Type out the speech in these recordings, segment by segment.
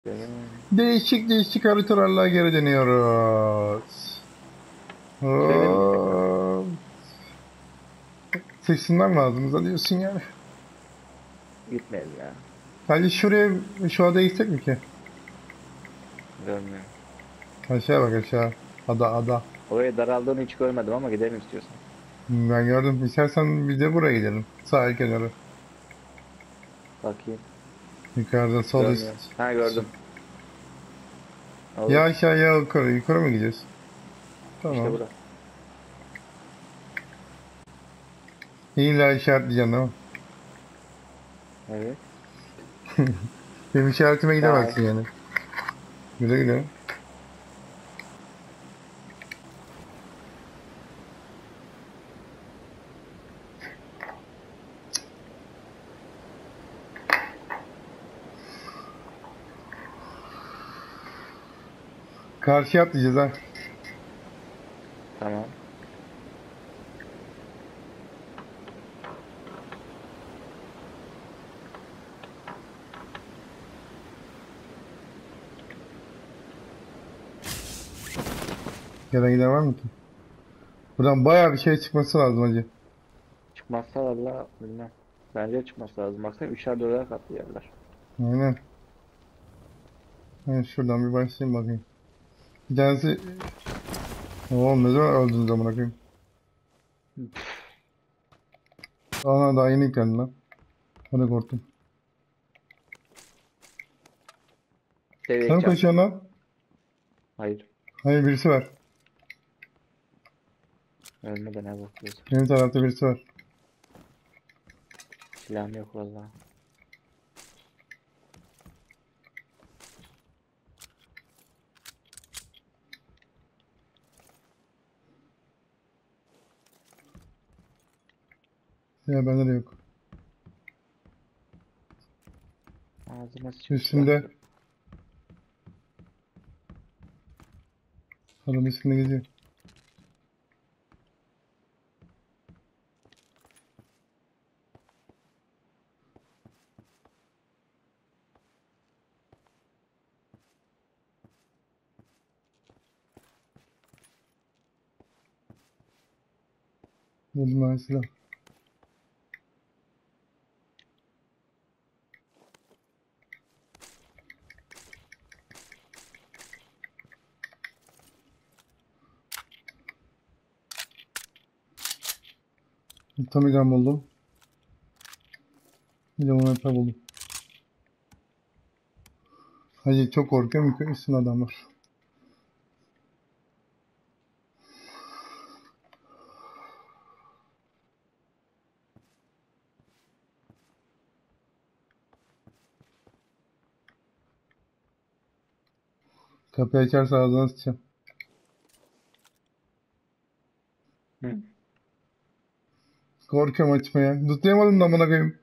Değişik değişik haritalarla geri dönüyoruz. Şeyde mi gitsek lan? Seçsinler mi ağzımıza diyorsun yani. Gitmeyelim ya. Sadece şuraya şu adaya gitsek mi ki? Görmüyorum. Aşağı bak aşağı. Ada. Oraya daraldığını hiç görmedim ama gidelim istiyorsan. Ben gördüm. İstersen bir de buraya gidelim. Sahil kenarı. Bakayım. Yukarıda sol üst. Görmüyorum. Ha gördüm. Ya Olur. aşağı ya yukarı. Yukarı mı gidiyoruz? İşte Tamam. bura. İlla işaretleyeceksin değil mi? Evet. Benim işaretime Sağ ol. gidemezsin yani. Güle güle. Karşıya atlayacağız ha. Tamam. Gelen giden var mı ki? Buradan bayağı bir şey çıkması lazım hacı. Çıkmazsa valla bilmem. Bence çıkması lazım. Baksana üçer dörder katlı yerler. Aynen. Ben şuradan bir başlayayım bakayım. Bir tanesi... Oğlum ne zaman öldünüz amına koyayım. Ana daha yeni yüklendi lan. Hadi korktum. Seviye Sen mi ekeceğim. koşuyorsun lan? Hayır. Hayır birisi var. Ölmeden ne bakıyorsun? Benim tarafta birisi var. Silahım yok valla. Ya bende de yok. Ağzıma sıçıp Üstünde. silahtır. Adam üstünde geziyor. Buldum ben silah. Tamigan buldum. Bir de UMP buldum. Hacı çok korkuyorum. Üstünde adam var. Kapıyı açarsa ağzına sıçacağım. Hı. Korkuyorum açmaya. Tutlayamadım da amına koyayım.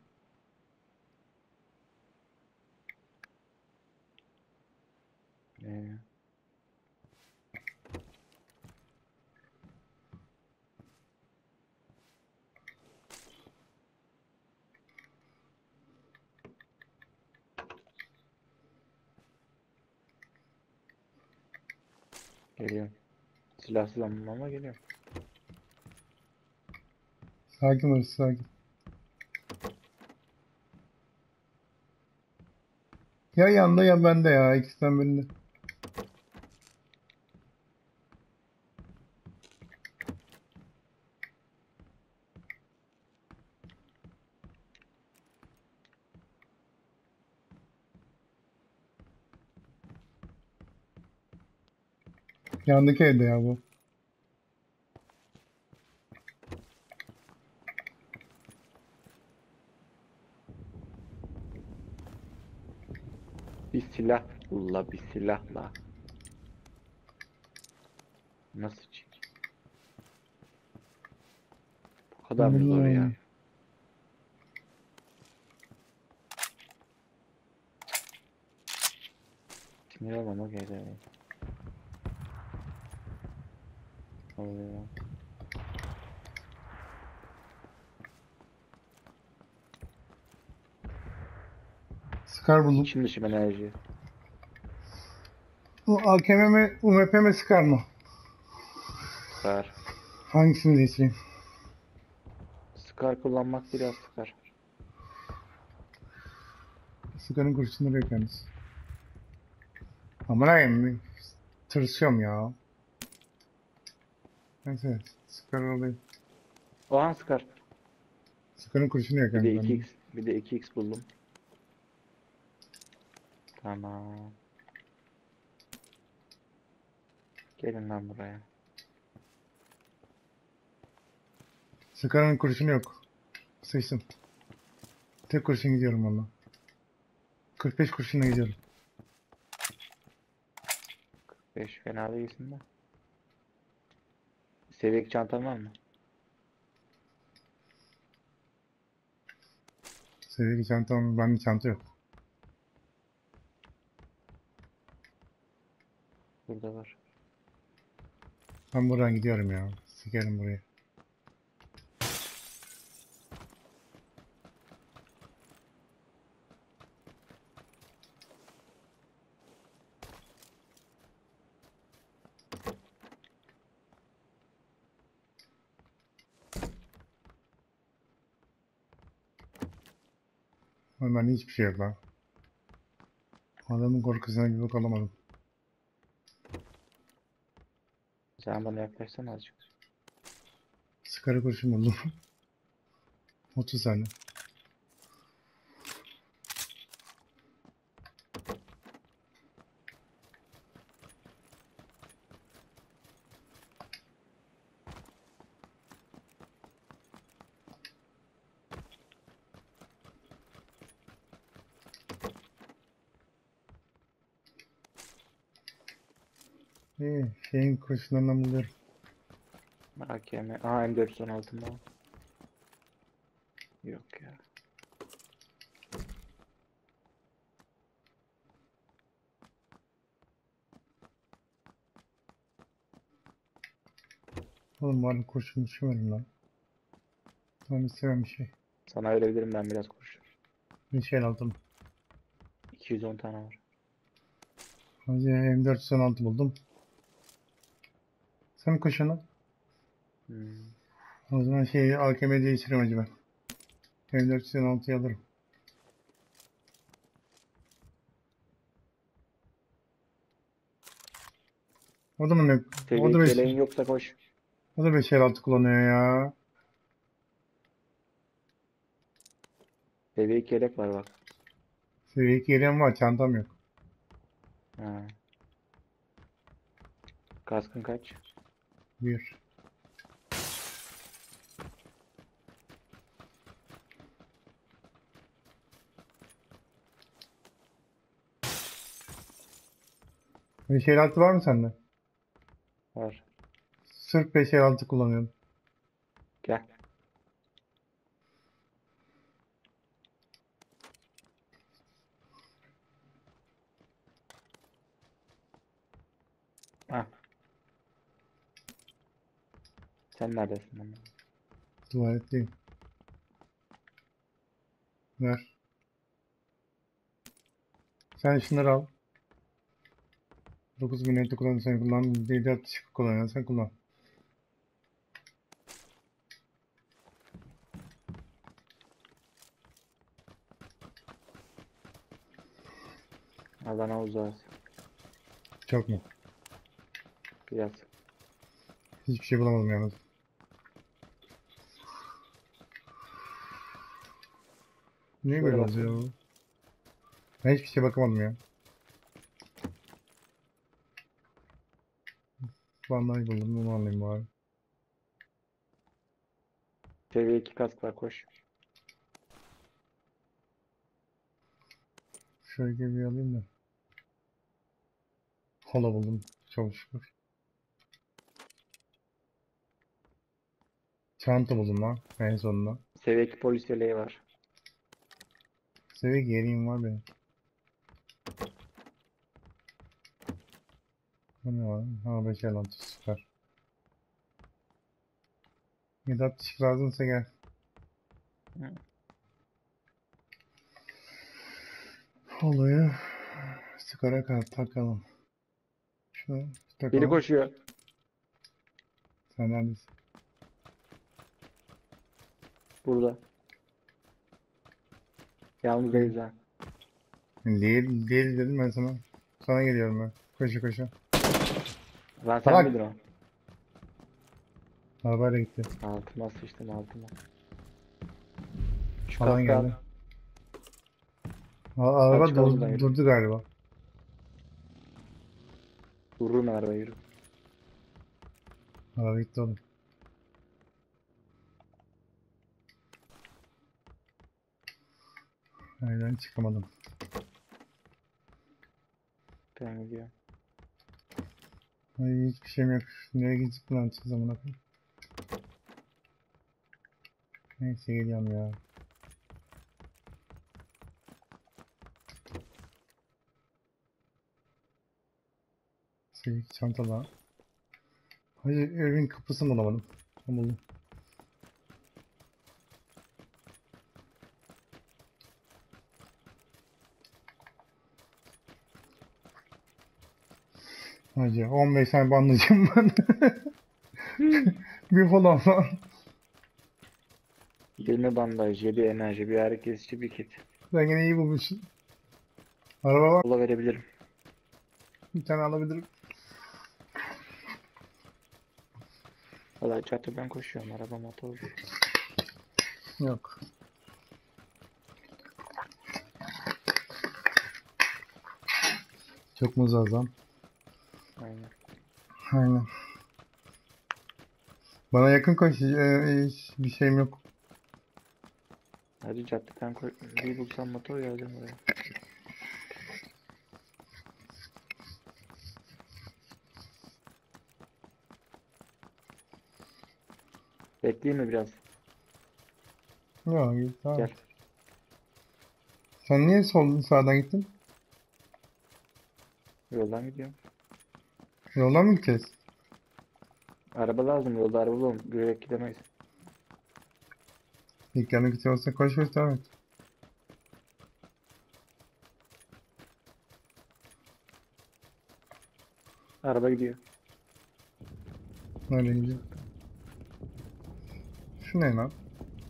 Ee, geliyorum. Silahsız ama geliyorum. Sakin ol sakin. Ya yanda ya bende ya. İkisinden birinde. Yandaki evde ya bu. Bir silahla bir silahla. Nasıl çık? Bu kadar mı zor ya? Bilmiyorum. Sinir olmama gerek. Oluyor. Scar buldum. İçim dışım enerji. Bu AKM mi, UMP mi sıkar mı? Sıkar. Hangisini değiştireyim? Sıkar kullanmak biraz sıkar. Sıkarın kurşunları yok yalnız. Aman ayım, tırsıyorum ya. Neyse, sıkar olayım. Oha sıkar. Sıkarın kurşunu yok Bir de yalnız bende. 2x. Bir de 2x buldum. Tamam. Gelin lan buraya. Sıkarın kurşunu yok. Sıçtım. Tek kurşun gidiyorum valla. 45 kurşunla gidiyorum. 5 fena değilsin de. Seviye 2 çantan var mı? Sevgili çantam, bende çanta yok. Burada var. Ben buradan gidiyorum ya. Sikerim burayı. Ama bende hiçbir şey yok lan. Adamın korkusuna bir bak alamadım. Sen bana yaklaşsana azıcık. Sıkarı kurşun buldum. 30 saniye. İyi, şeyin kurşunlarından buluyorum. AKM. Aha M416 mı? Yok ya. Oğlum bari kurşun düşmedim lan. Tamam istemem bir şey. Sana verebilirim ben biraz kurşun. Bir şey aldım. 210 tane var. Hadi M416 buldum. Sen kurşunu. Hmm. O zaman şeyi AKM değiştireyim acaba. M416'yı alırım. O da mı ne? O Seviye da 2 5. yeleğin yoksa koş. O da 556 kullanıyor ya. Seviye 2 yelek var bak. Seviye 2 yerim var, çantam yok. Ha. Kaskın kaç? Bir. Beş el altı var mı sende? Var. Sırf 556 kullanıyorum. Gel. Ah. Sen neredesin lan? Tuvaletteyim. Ver. Sen şunları al. 9000 neti kullan, sen kullan. 762 kullan, sen kullan. Alana uzağız. Çok mu? Biraz. Hiçbir şey bulamadım yalnız. Niye Şöyle böyle baksana. oluyor? Ben hiçbir şey bakamadım ya. Vallahi buldum, bunu alayım bari. Seviye 2 kask var koş. Şöyle bir alayım da. Kola buldum. Çok şükür. Çanta buldum lan en sonunda. Seviye 2 polis yeleği var. Seviye geriyim var benim. Bu ne var? Ha 556 süper. 762 lazımsa gel. Hı. Olayı sigara takalım. İşte Biri kal. koşuyor. Sen neredesin? Burada. Yalnız değiliz ha. Değil dedim ben sana. Sana geliyorum ben. Koşa koşa. Lan sen Salak. miydin o? Arabayla gitti. Altıma sıçtım altıma. Şu Falan kaskı al. geldi. Araba Hadi çıkalım buradan, yürü. durdu galiba. Vururum araba yürü. Araba gitti oğlum. Aynen çıkamadım. Ben gidiyorum. Ay hiçbir şeyim yok. Nereye gidip lan zamana kadar. Neyse geliyorum ya. Çantalar. Hayır evin kapısını bulamadım. Buldum. Hacı 15 tane bandajım ben. Bir falan lan. 20 bandaj, 7 enerji, bir ağrı kesici, bir kit. Sen yine iyi bulmuşsun. Araba var. Kola verebilirim. Bir tane alabilirim. Valla caddeden koşuyorum. Araba motor. Yok. Çok mu zazam? Aynen. Aynen. Bana yakın koş. Bir şeyim yok. Hadi caddeden koy. Bir bulsam motor geleceğim oraya. Bekleyeyim mi biraz? Yok iyi tamam. Gel. Sen niye sağdan gittin? Yoldan gidiyorum. Yoldan mı gideceğiz? Araba lazım. Yolda araba bulalım. Yürüyerek gidemeyiz. İlk yanına gidiyorsa koş koş devam et. Araba gidiyor. Nereye gidiyor? Şu ne lan?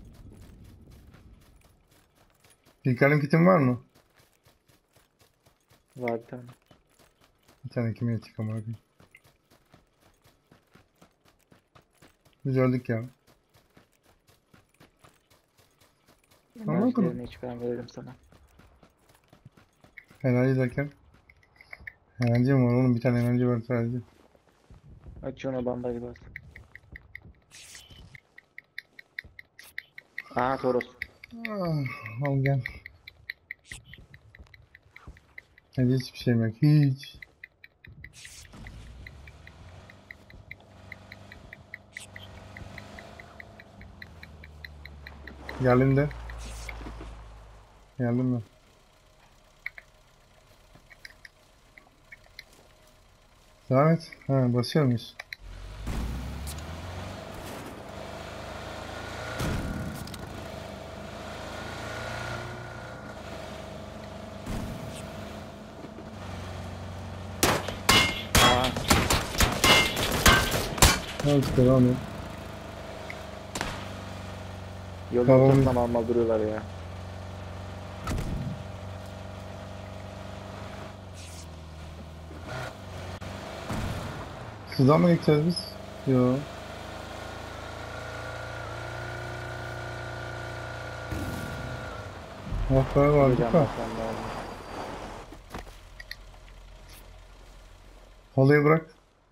İlk yardım kitin var mı? Var bir tane. Bir tane kime çıkam abi. Biz öldük ya. Tamam, Enerjilerini hiç ben veririm sana. Enerji derken? Enerji mi var oğlum? Bir tane enerji var sadece. Aç ona bandajı bas. Aha Toros. Al gel. Hadi hiçbir şeyim yok. Hiç. Geldim de. Geldim mi? Devam et. Ha basıyor muyuz? Aa, Evet devam et. yolun Tamam. ortasında mal mal duruyorlar ya. Sudan mı gideceğiz biz? Yo. Hafifler vardı Gideceğim da. bak ben de oğlum. Halıyı bırak.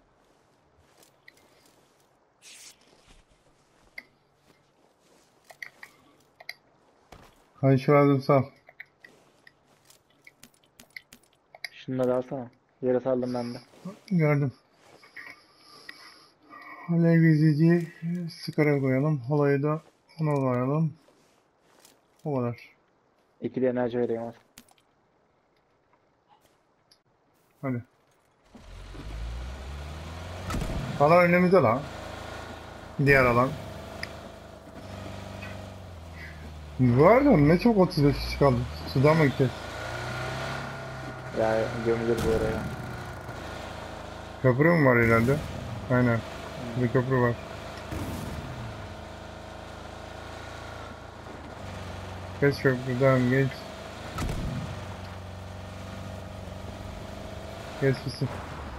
Hayır şu verdim sağ. Şunları alsana. Yere saldım ben de. Gördüm. Alev izleyiciyi sigara koyalım. Halayı da ona koyalım. O kadar. İkili enerji vereyim al. Hadi. Alan önümüzde lan. Diğer alan. Bu arada ne çok 35 kişi kaldı. Sudan mı gideceğiz? Ya gömülür bu oraya. Köprü mü var ileride? Aynen. Bir köprü var. Geç köprüden geç. Geç gitsin.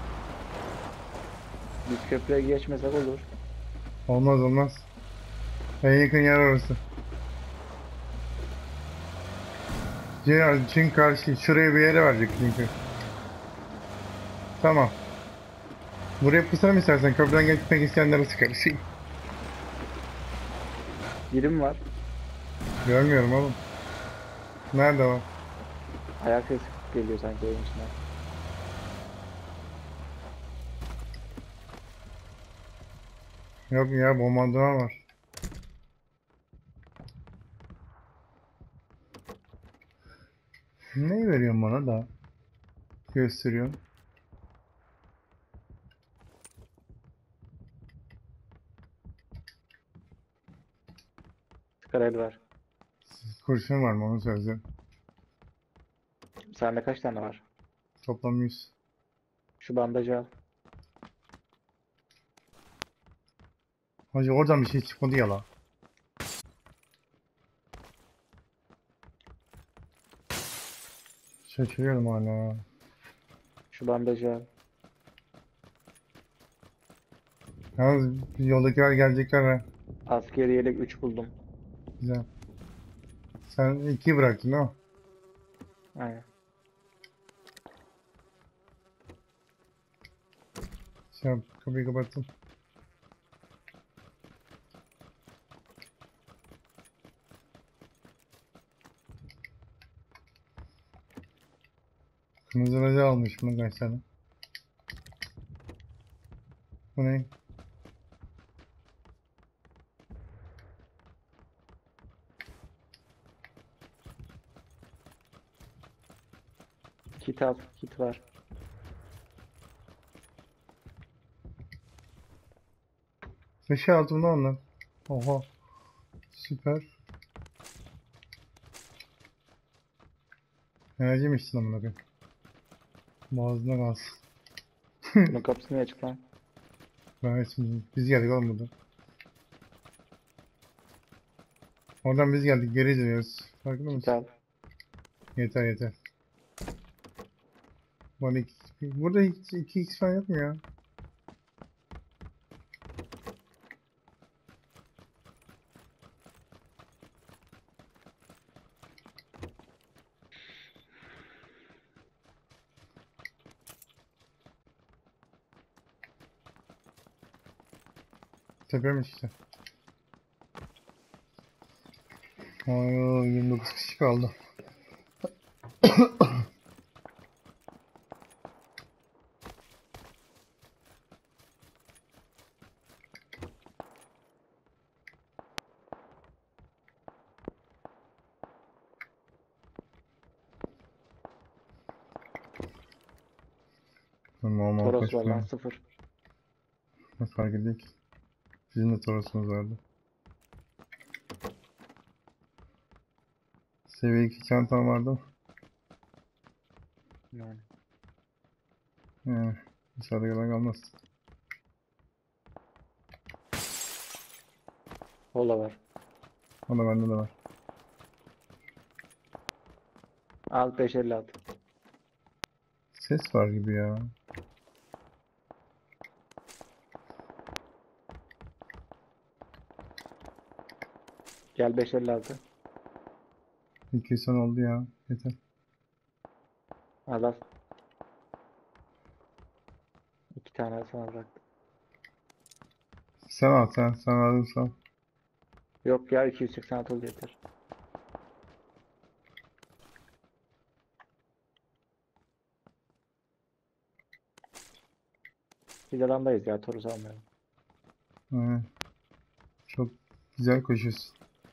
Biz köprüye geçmesek olur. Olmaz olmaz. En yakın yer orası. Çünkü karşı şuraya bir yere verecek çünkü. Tamam. Buraya pusalım istersen. Köprüden geçmek isteyenleri sıkarız. Birim var. Görmüyorum oğlum. Nerede var? Ayak sesi geliyor sanki evin içinden. Yok ya, bombardıman var. Neyi veriyorsun bana da? Gösteriyorsun. Skarel var. Kurşun var mı onu söyleyeceğim. Sende kaç tane var? Toplam 100. Şu bandajı al. Hacı oradan bir şey çıkmadı ya la. Şaşırıyorum hala. Şu bandajı al. Yalnız yoldakiler gelecekler ha. Askeri yelek 3 buldum. Güzel. Sen 2 bıraktın değil mi? Aynen. Şey yap, kapıyı kapattım. Kırmızı racı almış bunu kaç tane. Bu ne? Kit al. Kit var. Beşi altında onlar. Oha. Süper. Enerji mi içtin amına koyayım? Boğazına kalsın. Bunun kapısı niye açık lan? Ben şimdi biz geldik oğlum buradan. Oradan biz geldik, geri dönüyoruz. Farkında Kit mısın? al. Yeter yeter. Bana burada hiç 2x falan yok mu ya? Tepemiş işte. Ay, 29 kişi kaldı. Normal Toros kaç var lan tane? 0. Ne fark ediyor ki? Bizim de torosumuz vardı. Seviye 2 çantam vardı. Yani. Yani dışarıda yalan kalmaz. Hola var. O da bende de var. Al 556. Ses var gibi ya. Gel 556. 200 oldu ya. Yeter. Al al. 2 tane sana bıraktım. Sen al sen. Sen aldın sen. Yok ya 286 oldu yeter. Biz alandayız ya Toros almayalım. Aynen. Çok güzel koşuyorsun.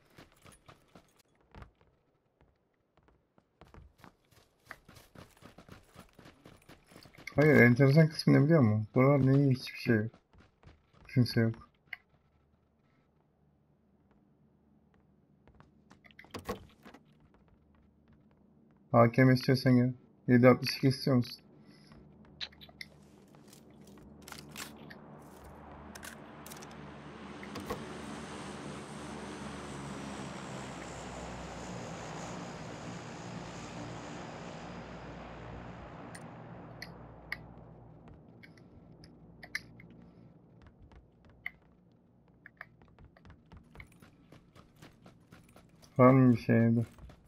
Hayır, enteresan kısmı ne biliyor musun? Buralar ne, hiçbir şey yok. Kimse yok. AKM istiyorsan gel. 7.62 istiyor musun? Var mı bir şey evde?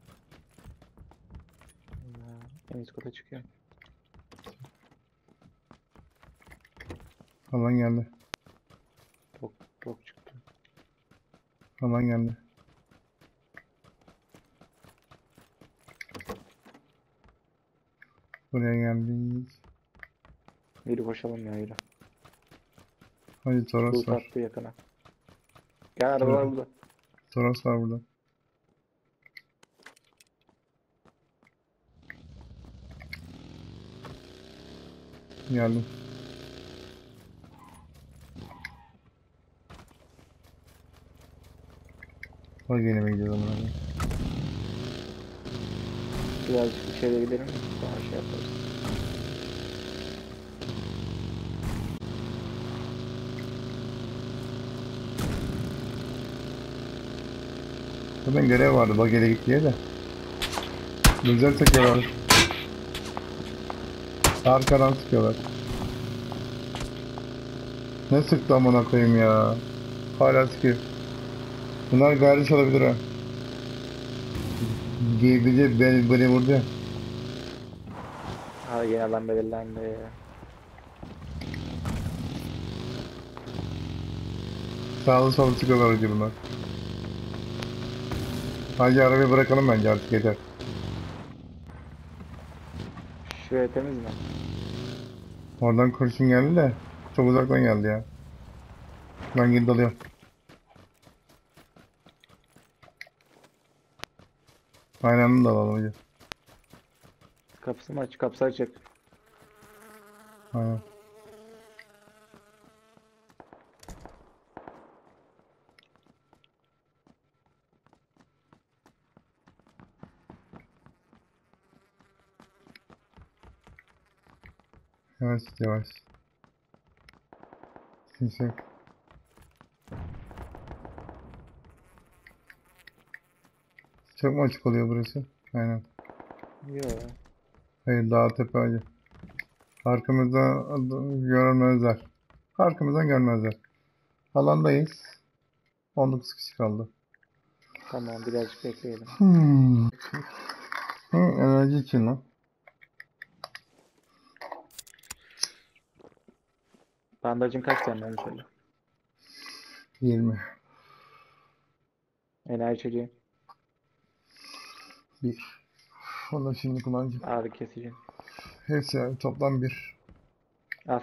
En üst kata çıkıyorum. Alan geldi. Tok çıktı. Alan geldi. Buraya geldik. Yürü koşalım ya yürü. Hadi Toros Loot var. attı yakına. Gel arabalar burada. Toros var burada. Geldim. Bak yine mi gidiyoruz amına koyayım? Birazcık içeri gidelim. Sonra şey yaparız. Zaten görev vardı. Bak geri git diye de. Güzel sıkıyorlar. Arkadan sıkıyorlar. Ne sıktı amına koyayım ya. Hala sıkıyor. Bunlar gardiş olabilir ha. Gibi beni vurdu ya. Ha yine alan belirlendi. Sağlı sollu sıkıyorlar hacı bunlar. Hacı arabayı bırakalım bence artık yeter. Şuraya temiz mi? Oradan kurşun geldi de. Çok uzaktan geldi ya. Ben geri dalıyorum. Aynı anda dalalım hacı. Kapısı mı aç? Kapısı açık. Aynen. Yavaş yavaş. Kimse yok. Çok mu açık oluyor burası? Aynen. Yo. Hayır dağ tepe hacı. Arkamızdan görmezler. Arkamızdan görmezler. Alandayız. 19 kişi kaldı. Tamam birazcık bekleyelim. Enerji için lan. Bandajın kaç tane onu söyle. 20. Enerji içeceği. 1. Onu da şimdi kullanacağım. Ağrı kesici. Hepsi yani toplam 1. Al.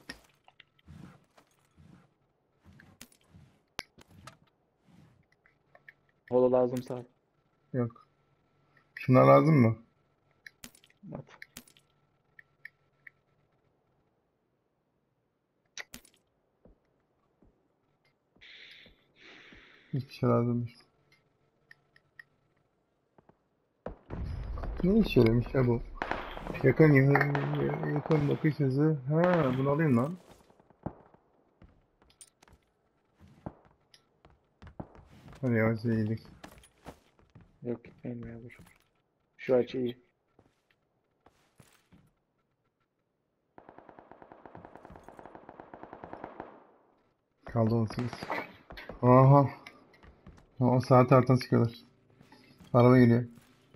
Holo lazımsa al. Yok. Şuna lazım mı? At. Hiçbir şey lazım değil. Ne iş söylemiş ya bu? Yakın bakış hızı. Ha, bunu alayım lan. Hadi yavaş yedik. Yok gitmeyin ya dur. Şu açı iyi. Kaldı 18. Aha. O saat artan sıkıyorlar. Araba geliyor.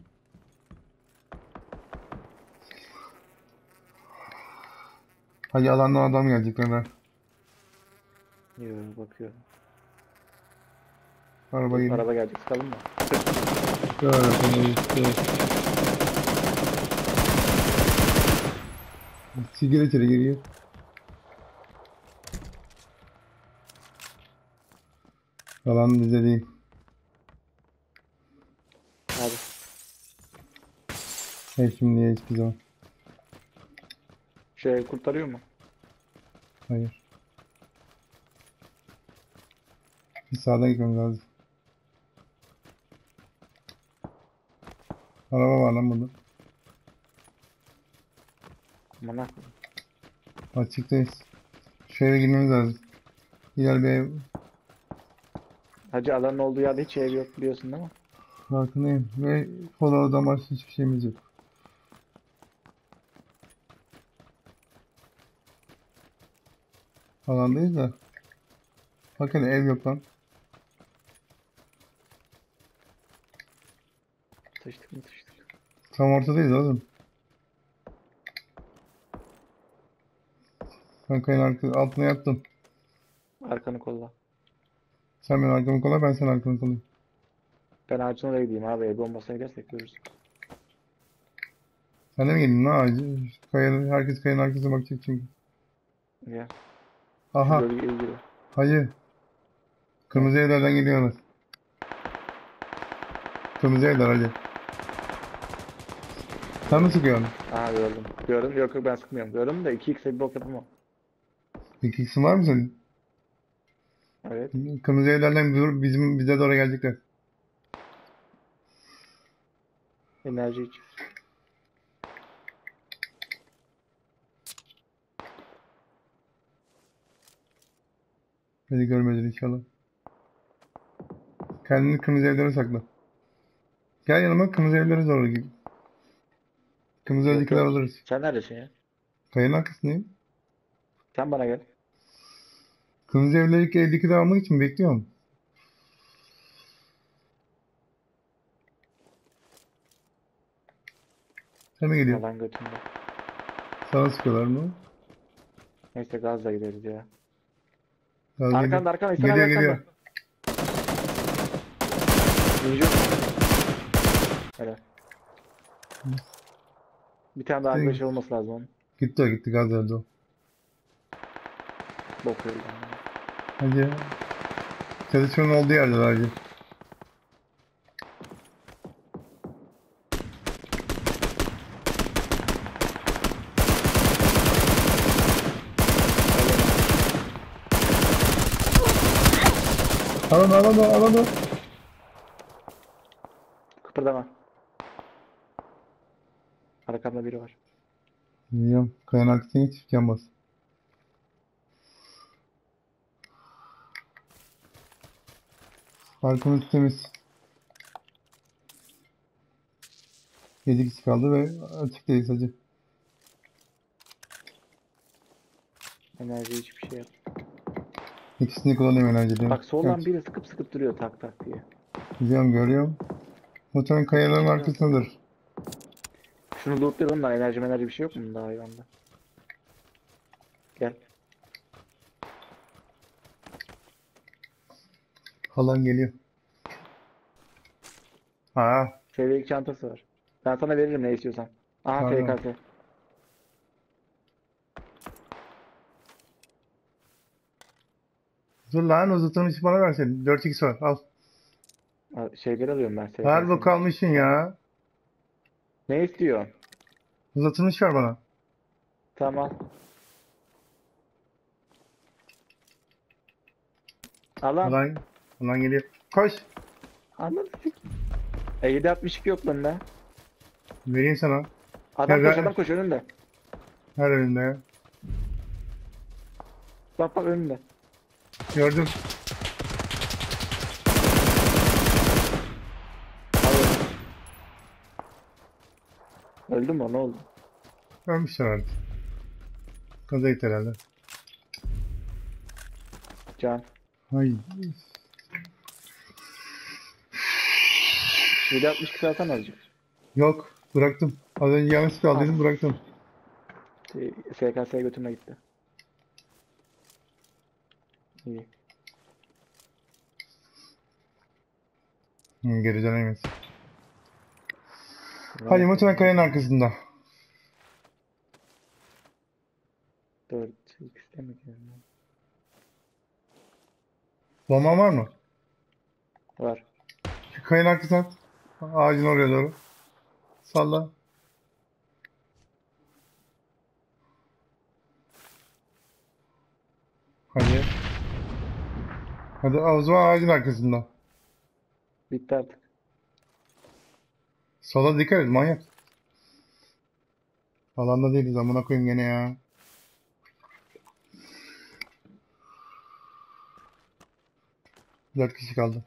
Hadi alandan adam gelecek lan. Yo bakıyorum. Araba geliyor. Araba gelecek sıkalım mı? Sigara içeri geliyor. Alan bize değil. Hadi. Şimdiye hiçbir zaman. Şey kurtarıyor mu? Hayır. Bir sağdan gitmemiz lazım. Araba var lan burada. Aman akıllı. Açıktayız. Şu eve girmemiz lazım. İler bir ev. Hacı alanın olduğu yerde hiç ev yok biliyorsun değil mi? Farkındayım. Ve Polo'dan başka hiçbir şeyimiz yok. Alandayız da. Bakın ev yok lan. Tam ortadayız oğlum. Ben kayanın altına yattım. Arkanı kolla. Sen benim arkamı kolla, ben senin arkanı kollayayım. Ben ağacın oraya gideyim abi. El bombasına gidersek görürüz. Sen de mi geldin lan ağacı? Herkes kayanın arkasına bakacak çünkü. Gel. Şu Aha. bölgeye gir. Hayır. Ne? Kırmızı evlerden geliyorlar. Kırmızı evler hadi. Sen mi sıkıyorsun? Aha gördüm. Gördüm. Yok yok ben sıkmıyorum. Gördüm de 2x'e bir bok yapamam. İki isim var mı senin? Evet. Kırmızı evlerden bize doğru gelecekler. Enerji iç. Beni görmediler inşallah. Kendini kırmızı evlere sakla. Gel yanıma, kırmızı evlere doğru git. Kırmızı Yok evdekiler yok. alırız. Sen neredesin ya? Kayanın arkasındayım. Sen bana gel. Kırmızı evdekileri almak için bekliyorum. Sen mi geliyor? Yalan götümde. Sana sıkıyorlar mı? Neyse gazla gideriz ya. Gaz geliyor. Arkanda arkanda. İhsan abi Geliyor arkanda. geliyor. Yiyeceğim. Helal. Bir tane daha arkadaş olması lazım onun. Gitti o gitti, gaz öldü o. Bakıyorum. Hadi. Çalışmanın olduğu yerde hadi. Al onu. Kıpırdama. Arkamda biri var. Biliyorum. Kayanın arkasına geç, can bas. Arkamız temiz. 7 kişi kaldı ve açıktayız hacı. Enerji hiçbir şey yok. İkisini kullanayım enerji. Bak soldan Kaç. biri sıkıp sıkıp duruyor tak tak diye. Biliyorum, görüyorum. Muhtemelen kayaların Çıkıyor. arkasındadır. Şunu lootlayalım da enerji bir şey yok mu bunda hayvanda? Gel. Halan geliyor. Ha, Seviye 2 çantası var. Ben sana veririm ne istiyorsan. Aha pardon. FKS. Dur lan, uzatılmış bana verseydin. 4x var, al. Şeyleri alıyorum ben Harbi FKS'nin. kalmışsın ya. Ne istiyorsun? Uzatılmış ver bana. Tamam. Al lan. Halan geliyor. Koş. Anladın. 762 yok bende. Vereyim sana. Adam koş önünde. Her önünde ya. Bak önünde. Gördüm. Öldü mü o, ne oldu? Ölmüşler artık. Kaza gitti herhalde. Can. Hay. 762 zaten azıcık. Yok. Bıraktım. Az önce yanlışlıkla aldıydım, bıraktım. FKS'ye götürme gitti. İyi. Geri dönemeyiz. Hadi muhtemelen kayanın arkasında. 4x'te mi gidiyorum? Bomban var mı? Var. Şu kayanın arkasına at. Ağacın oraya doğru. Salla. Hadi. Hadi o zaman ağacın arkasında. Bitti artık. Sola dikkat et manyak. Alanda değiliz, amına koyayım gene ya. Dört kişi kaldı.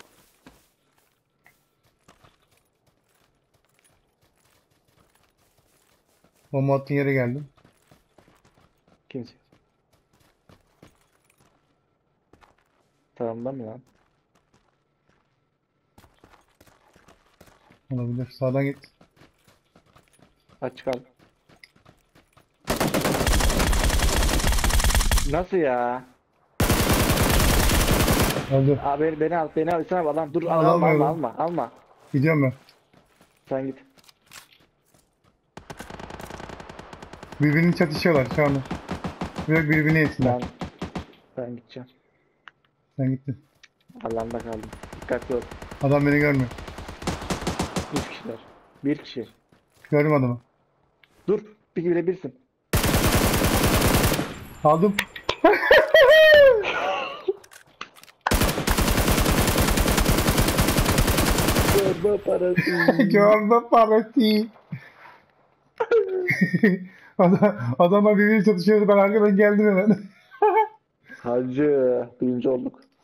Bomba attığın yere geldim. Kimse. Sağımda mı lan? Olabilir. Sağdan git. Aç kal. Nasıl ya? Öldü. Abi beni al İhsan abi adam dur Alamıyorum. alma. Gidiyorum ben. Sen git. Birbirini çatışıyorlar şu anda. Bırak birbirini yesinler. Ben gideceğim. Sen gittin. Alanda kaldım. Dikkatli ol. Adam beni görmüyor. 3 kişiler. Bir kişi. Gördüm adamı. Dur. Bir bile birsin. Aldım. Çorba parası. Çorba parası. Adamla birbirini çatışıyordu. Ben arkadan geldim hemen. Hacı. Birinci olduk.